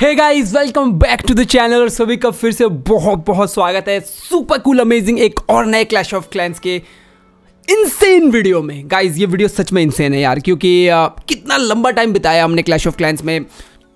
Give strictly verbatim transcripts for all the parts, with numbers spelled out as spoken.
Hey guys, welcome back to the channel और सभी का फिर से बहुत बहुत स्वागत है सुपर कूल अमेजिंग एक और नए क्लैश ऑफ क्लैंस के इनसेन वीडियो में। गाइस ये वीडियो सच में इनसेन है यार, क्योंकि आ, कितना लंबा टाइम बिताया हमने क्लैश ऑफ क्लैंस में,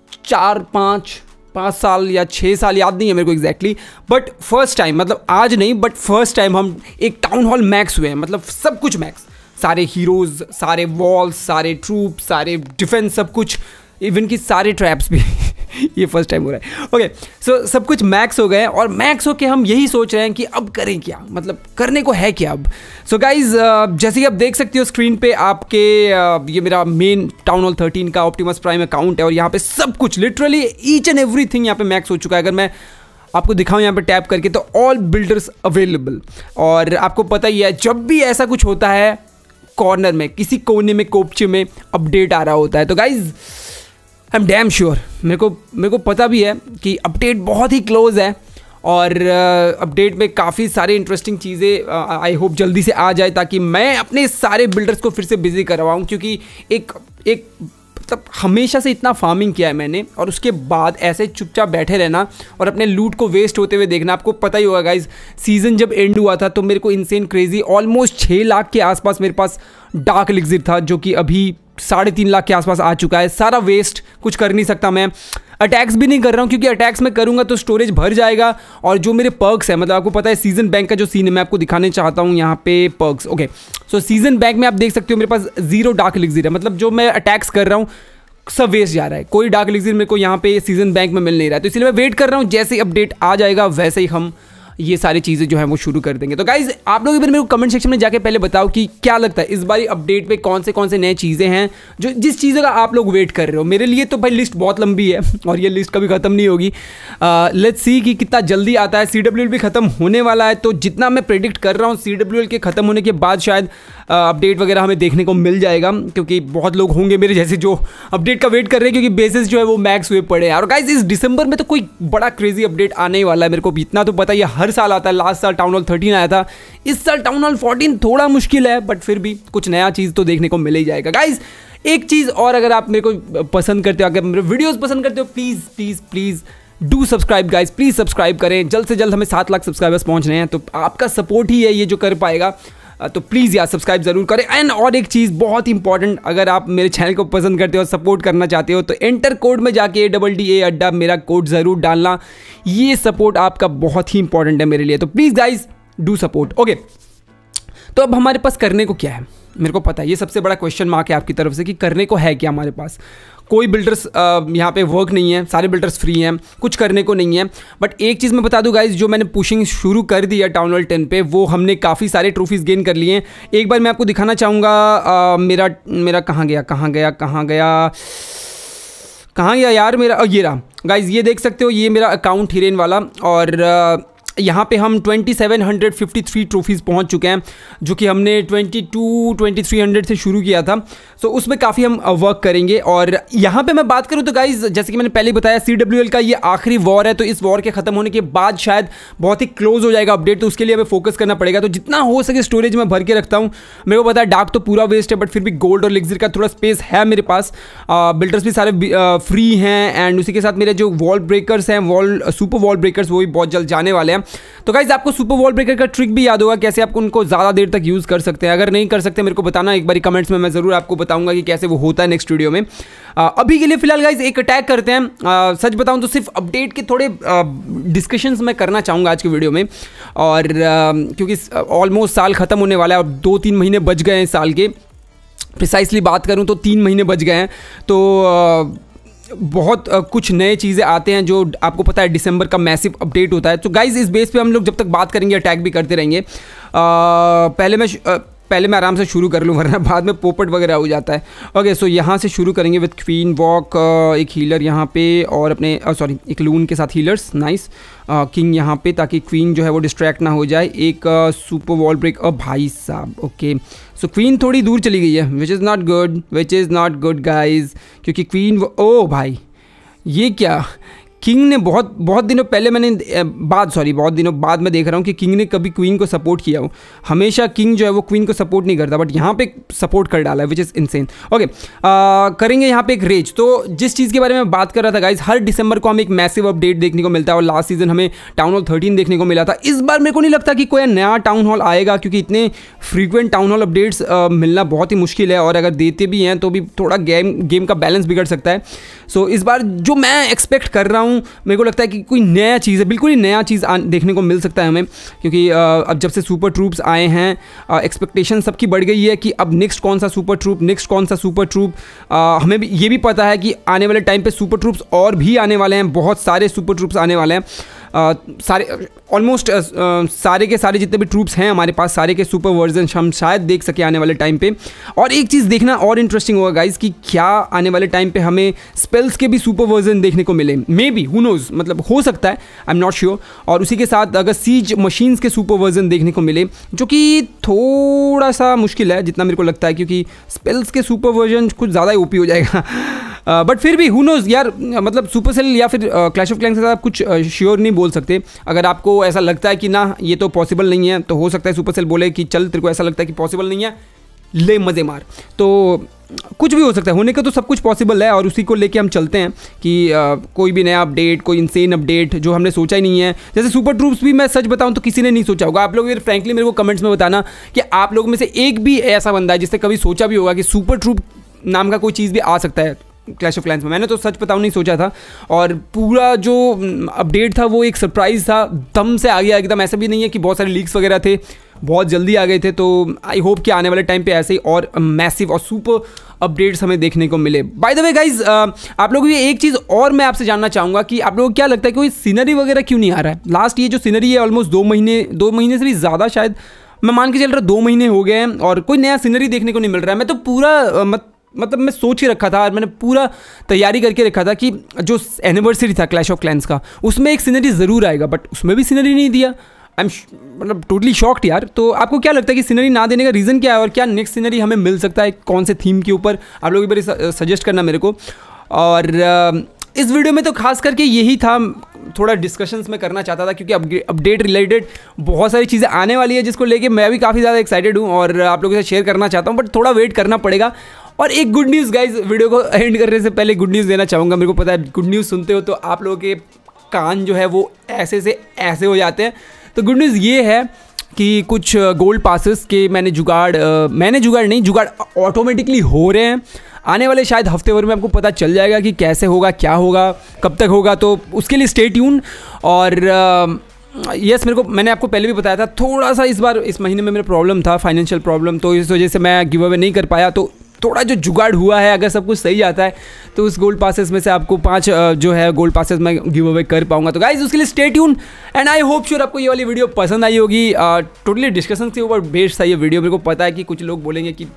चार पाँच पाँच साल या छः साल, याद नहीं है मेरे को एग्जैक्टली, बट फर्स्ट टाइम, मतलब आज नहीं बट फर्स्ट टाइम हम एक टाउन हॉल मैक्स हुए हैं, मतलब सब कुछ मैक्स, सारे हीरोज़, सारे वॉल्स, सारे ट्रूप, सारे डिफेंस, सब कुछ, इवन कि सारे ट्रैप्स भी ये फर्स्ट टाइम हो रहा है। ओके सो सब कुछ मैक्स हो गए और मैक्स हो के हम यही सोच रहे हैं कि अब करें क्या, मतलब करने को है क्या अब। सो so गाइज uh, जैसे कि आप देख सकते हो स्क्रीन पे आपके uh, ये मेरा मेन टाउन हॉल थर्टीन का ऑप्टिमस प्राइम अकाउंट है और यहाँ पे सब कुछ लिटरली ईच एंड एवरीथिंग यहाँ पे मैक्स हो चुका है। अगर मैं आपको दिखाऊं यहाँ पे टैप करके तो ऑल बिल्डर्स अवेलेबल, और आपको पता ही है जब भी ऐसा कुछ होता है कॉर्नर में, किसी कोने में, कोपचे में अपडेट आ रहा होता है। तो guys I am damn sure, मेरे को मेरे को पता भी है कि अपडेट बहुत ही क्लोज है और अपडेट uh, में काफ़ी सारे इंटरेस्टिंग चीज़ें आई होप जल्दी से आ जाए, ताकि मैं अपने सारे बिल्डर्स को फिर से बिजी करवाऊँ। क्योंकि एक एक मतलब हमेशा से इतना फार्मिंग किया है मैंने, और उसके बाद ऐसे चुपचाप बैठे रहना और अपने लूट को वेस्ट होते हुए देखना। आपको पता ही होगा गाइज, सीज़न जब एंड हुआ था तो मेरे को इनसेन क्रेजी ऑलमोस्ट छः लाख के आसपास मेरे पास डार्क एलिक्सिर था, जो कि अभी साढ़े तीन लाख के आसपास आ चुका है। सारा वेस्ट, कुछ कर नहीं सकता मैं। अटैक्स भी नहीं कर रहा हूँ क्योंकि अटैक्स में करूँगा तो स्टोरेज भर जाएगा, और जो मेरे पर्क्स है, मतलब आपको पता है सीजन बैंक का जो सीन है, मैं आपको दिखाने चाहता हूँ यहाँ पे perks. Okay so season bank में आप देख सकते हो मेरे पास जीरो डार्क एलिक्सिर है, मतलब जो मैं अटैक्स कर रहा हूँ सब वेस्ट जा रहा है, कोई डार्क एलिक्सिर मेरे को यहाँ पे सीजन बैंक में मिल नहीं रहा है। तो इसलिए मैं वेट कर रहा हूँ, जैसे ही अपडेट आ जाएगा वैसे ही हम ये सारी चीज़ें जो है वो शुरू कर देंगे। तो गाइज आप लोग भी मेरे को कमेंट सेक्शन में जाके पहले बताओ कि क्या लगता है इस बारी अपडेट पे कौन से कौन से नए चीज़ें हैं जो जिस चीज़ों का आप लोग वेट कर रहे हो। मेरे लिए तो भाई लिस्ट बहुत लंबी है और ये लिस्ट कभी ख़त्म नहीं होगी। लेट्स सी कि कितना जल्दी आता है। सी डब्ल्यू एल भी ख़त्म होने वाला है, तो जितना मैं प्रेडिक्ट कर रहा हूँ सी डब्ल्यू एल के ख़त्म होने के बाद शायद अपडेट वगैरह हमें देखने को मिल जाएगा, क्योंकि बहुत लोग होंगे मेरे जैसे जो अपडेट का वेट कर रहे हैं, क्योंकि बेसिस जो है वो मैक्स हुए पड़े हैं। और गाइज इस दिसंबर में तो कोई बड़ा क्रेजी अपडेट आने ही वाला है, मेरे को इतना तो पता ही है, हर साल आता है। लास्ट साल टाउन हॉल थर्टीन आया था, इस साल टाउन हॉल फोर्टीन थोड़ा मुश्किल है, बट फिर भी कुछ नया चीज़ तो देखने को मिल ही जाएगा। गाइज एक चीज़ और, अगर आप मेरे को पसंद करते हो, अगर मेरे वीडियोस पसंद करते हो, please please please do subscribe guys, please subscribe करें। जल्द से जल्द हमें सात लाख सब्सक्राइबर्स पहुंच रहे हैं, तो आपका सपोर्ट ही है ये जो कर पाएगा। तो प्लीज़ यार सब्सक्राइब ज़रूर करें। एंड और एक चीज़ बहुत इंपॉर्टेंट, अगर आप मेरे चैनल को पसंद करते हो, सपोर्ट करना चाहते हो, तो एंटर कोड में जाके ए डबल डी ए अड्डा मेरा कोड ज़रूर डालना। ये सपोर्ट आपका बहुत ही इंपॉर्टेंट है मेरे लिए, तो please guys do support. Okay तो अब हमारे पास करने को क्या है, मेरे को पता है ये सबसे बड़ा क्वेश्चन मार्क है आपकी तरफ से कि करने को है क्या हमारे पास। कोई बिल्डर्स यहाँ पे वर्क नहीं है, सारे बिल्डर्स फ्री हैं, कुछ करने को नहीं है। बट एक चीज़ मैं बता दूँ गाइज, जो मैंने पुशिंग शुरू कर दी है टाउन हॉल टेन पे, वो हमने काफ़ी सारे ट्रॉफीज़ गेन कर लिए हैं। एक बार मैं आपको दिखाना चाहूँगा, मेरा मेरा कहाँ गया कहाँ गया कहाँ गया कहाँ गया यार मेरा, ये रहा गाइज, ये देख सकते हो, ये मेरा अकाउंट हिरेन वाला, और आ, यहाँ पे हम सत्ताईस सौ तिरेपन ट्रॉफीज़ पहुँच चुके हैं, जो कि हमने बाईस तेईस सौ से शुरू किया था। सो उसमें काफ़ी हम वर्क करेंगे। और यहाँ पे मैं बात करूँ तो गाइज, जैसे कि मैंने पहले बताया, सी डब्ल्यू एल का ये आखिरी वॉर है, तो इस वॉर के ख़त्म होने के बाद शायद बहुत ही क्लोज हो जाएगा अपडेट, तो उसके लिए हमें फोकस करना पड़ेगा। तो जितना हो सके स्टोरेज में भर के रखता हूँ। मेरे को पता है डार्क तो पूरा वेस्ट है, बट फिर भी गोल्ड और एलिक्सिर का थोड़ा स्पेस है मेरे पास। बिल्डर्स भी सारे फ्री हैं, एंड उसी के साथ मेरे जो वॉल ब्रेकर्स हैं, वॉल सुपर वॉल ब्रेकर्स, वो भी बहुत जल्द जाने वाले हैं। तो गाइज आपको सुपर वॉल ब्रेकर का ट्रिक भी याद होगा, कैसे आप उनको ज़्यादा देर तक यूज़ कर सकते हैं। अगर नहीं कर सकते मेरे को बताना एक बार कमेंट्स में, मैं ज़रूर आपको बताऊंगा कि कैसे वो होता है नेक्स्ट वीडियो में। आ, अभी के लिए फिलहाल गाइज एक अटैक करते हैं। आ, सच बताऊं तो सिर्फ अपडेट के थोड़े डिस्कशंस मैं करना चाहूँगा आज की वीडियो में, और आ, क्योंकि ऑलमोस्ट साल ख़त्म होने वाला है और दो तीन महीने बच गए हैं साल के। प्रिसाइसली बात करूँ तो तीन महीने बच गए हैं, तो आ, बहुत uh, कुछ नए चीज़ें आते हैं, जो आपको पता है दिसंबर का मैसिव अपडेट होता है। तो गाइज इस बेस पे हम लोग जब तक बात करेंगे अटैक भी करते रहेंगे। uh, पहले मैं uh, पहले मैं आराम से शुरू कर लूँ, वरना बाद में पोपट वगैरह हो जाता है। ओके सो यहाँ से शुरू करेंगे विद क्वीन वॉक, एक हीलर यहाँ पे, और अपने सॉरी एक लून के साथ हीलर्स, नाइस। किंग यहाँ पे, ताकि क्वीन जो है वो डिस्ट्रैक्ट ना हो जाए। एक सुपर वॉल ब्रेक, और भाई साहब ओके सो क्वीन थोड़ी दूर चली गई है, which is not good, which is not good guys, क्योंकि क्वीन, ओ भाई ये क्या, किंग ने बहुत बहुत दिनों पहले मैंने बाद सॉरी बहुत दिनों बाद मैं देख रहा हूँ कि किंग ने कभी क्वीन को सपोर्ट किया हो। हमेशा किंग जो है वो क्वीन को सपोर्ट नहीं करता, बट यहाँ पे सपोर्ट कर डाला है, विच इज़ इनसेन। ओके, करेंगे यहाँ पे एक रेज। तो जिस चीज़ के बारे में बात कर रहा था गाइज, हर दिसंबर को हमें एक मैसिव अपडेट देखने को मिलता है और लास्ट सीजन हमें टाउन हॉल थर्टीन देखने को मिला था। इस बार मेरे को नहीं लगता कि कोई नया टाउन हॉल आएगा, क्योंकि इतने फ्रीक्वेंट टाउन हॉल अपडेट्स मिलना बहुत ही मुश्किल है, और अगर देते भी हैं तो भी थोड़ा गेम गेम का बैलेंस बिगड़ सकता है। सो so, इस बार जो मैं एक्सपेक्ट कर रहा हूँ, मेरे को लगता है कि कोई नया चीज़ है, बिल्कुल ही नया चीज़ देखने को मिल सकता है हमें, क्योंकि अब जब से सुपर ट्रूप्स आए हैं एक्सपेक्टेशन सबकी बढ़ गई है कि अब नेक्स्ट कौन सा सुपर ट्रूप नेक्स्ट कौन सा सुपर ट्रूप हमें भी ये भी पता है कि आने वाले टाइम पे सुपर ट्रूप्स और भी आने वाले हैं, बहुत सारे सुपर ट्रूप्स आने वाले हैं। Uh, सारे ऑलमोस्ट uh, uh, सारे के सारे जितने भी ट्रूप्स हैं हमारे पास, सारे के सुपर वर्जन हम शायद देख सके आने वाले टाइम पे। और एक चीज़ देखना और इंटरेस्टिंग होगा गाइज कि क्या आने वाले टाइम पे हमें स्पेल्स के भी सुपर वर्जन देखने को मिले, मे बी, हु नोज, मतलब हो सकता है, आई एम नॉट श्योर। और उसी के साथ अगर सीज मशीन्स के सुपर वर्जन देखने को मिले, जो कि थोड़ा सा मुश्किल है जितना मेरे को लगता है, क्योंकि स्पेल्स के सुपर वर्जन कुछ ज़्यादा ही ओपी हो जाएगा। बट uh, फिर भी हु नोज यार, मतलब सुपर सेल या फिर क्लैश ऑफ क्लैंस के साथ आप कुछ श्योर uh, नहीं बोल सकते। अगर आपको ऐसा लगता है कि ना ये तो पॉसिबल नहीं है, तो हो सकता है सुपर सेल बोले कि चल तेरे को ऐसा लगता है कि पॉसिबल नहीं है, ले मज़े मार। तो कुछ भी हो सकता है, होने का तो सब कुछ पॉसिबल है, और उसी को लेके हम चलते हैं कि आ, कोई भी नया अपडेट, कोई इंसेन अपडेट जो हमने सोचा ही नहीं है। जैसे सुपर ट्रूप्स भी मैं सच बताऊं तो किसी ने नहीं सोचा होगा। आप लोग फ्रैंकली मेरे को कमेंट्स में बताना कि आप लोगों में से एक भी ऐसा बंदा है जिसने कभी सोचा भी होगा कि सुपर ट्रूप नाम का कोई चीज़ भी आ सकता है क्लैश ऑफ क्लैंस में। मैंने तो सच बताऊं नहीं सोचा था, और पूरा जो अपडेट था वो एक सरप्राइज़ था, दम से आ गया एकदम। ऐसा भी नहीं है कि बहुत सारे लीक्स वगैरह थे, बहुत जल्दी आ गए थे। तो आई होप कि आने वाले टाइम पे ऐसे ही और मैसिव और सुपर अपडेट्स हमें देखने को मिले। बाय द वे गाइज, आप लोगों की एक चीज़ और मैं आपसे जानना चाहूँगा कि आप लोगों को क्या लगता है कि कोई सीनरी वगैरह क्यों नहीं आ रहा है। लास्ट ये जो सीनरी है ऑलमोस्ट दो महीने दो महीने से भी ज़्यादा, शायद मैं मान के चल रहा दो महीने हो गए हैं, और कोई नया सीनरी देखने को नहीं मिल रहा है। मैं तो पूरा मत मतलब मैं सोच के रखा था और मैंने पूरा तैयारी करके रखा था कि जो एनिवर्सरी था क्लैश ऑफ क्लैंस का, उसमें एक सीनरी ज़रूर आएगा, बट उसमें भी सीनरी नहीं दिया। आई एम मतलब टोटली शॉक्ड यार। तो आपको क्या लगता है कि सीनरी ना देने का रीज़न क्या है, और क्या नेक्स्ट सीनरी हमें मिल सकता है, कौन से थीम के ऊपर? आप लोग एक बार सजेस्ट करना मेरे को। और इस वीडियो में तो खास करके यही था, थोड़ा डिस्कशंस में करना चाहता था, क्योंकि अपडेट रिलेटेड बहुत सारी चीज़ें आने वाली है जिसको लेके मैं भी काफ़ी ज़्यादा एक्साइटेड हूँ और आप लोगों से शेयर करना चाहता हूँ, बट थोड़ा वेट करना पड़ेगा। और एक गुड न्यूज़ गाइज, वीडियो को एंड करने से पहले गुड न्यूज़ देना चाहूँगा। मेरे को पता है गुड न्यूज़ सुनते हो तो आप लोगों के कान जो है वो ऐसे से ऐसे हो जाते हैं। तो गुड न्यूज़ ये है कि कुछ गोल्ड पासेस के मैंने जुगाड़ मैंने जुगाड़ नहीं जुगाड़ ऑटोमेटिकली हो रहे हैं। आने वाले शायद हफ्ते भर में आपको पता चल जाएगा कि कैसे होगा, क्या होगा, कब तक होगा, तो उसके लिए स्टे ट्यून। और यस, मेरे को मैंने आपको पहले भी बताया था, थोड़ा सा इस बार इस महीने में मेरा प्रॉब्लम था, फाइनेंशियल प्रॉब्लम, तो इस वजह से मैं गिव अवे नहीं कर पाया। तो थोड़ा जो जुगाड़ हुआ है, अगर सब कुछ सही जाता है तो उस गोल्ड पासेस में से आपको पांच जो है गोल्ड पासेस मैं गिव अवे कर पाऊंगा। तो गाइज उसके लिए stay tune, and I hope sure आपको ये वाली वीडियो पसंद आई होगी। टोटली डिस्कशन के ऊपर बेस्ड था ये वीडियो। मेरे को पता है कि कुछ लोग बोलेंगे कि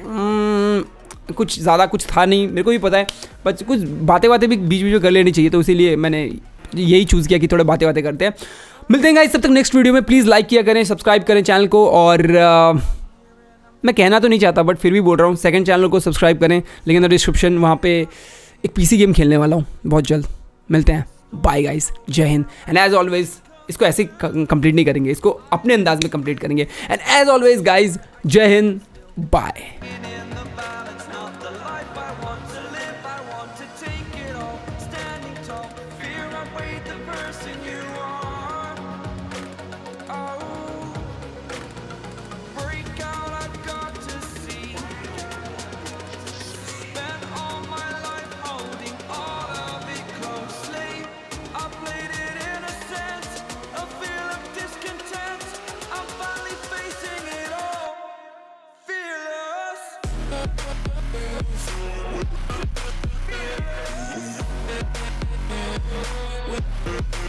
कुछ ज़्यादा कुछ था नहीं, मेरे को भी पता है, बट कुछ बातें बातें भी बीच बीच में कर लेनी चाहिए, तो इसीलिए मैंने यही चूज़ किया कि थोड़ा बातें बातें करते हैं। मिलते हैं गाइस तब तक नेक्स्ट वीडियो में। प्लीज़ लाइक किया करें, सब्सक्राइब करें चैनल को, और uh, मैं कहना तो नहीं चाहता बट फिर भी बोल रहा हूँ, सेकंड चैनल को सब्सक्राइब करें, लेकिन डिस्क्रिप्शन वहाँ पे एक पीसी गेम खेलने वाला हूँ बहुत जल्द। मिलते हैं, बाय गाइस, जय हिंद। एंड एज ऑलवेज इसको ऐसे कंप्लीट नहीं करेंगे, इसको अपने अंदाज में कंप्लीट करेंगे। एंड एज ऑलवेज गाइस, जय हिंद, बाय।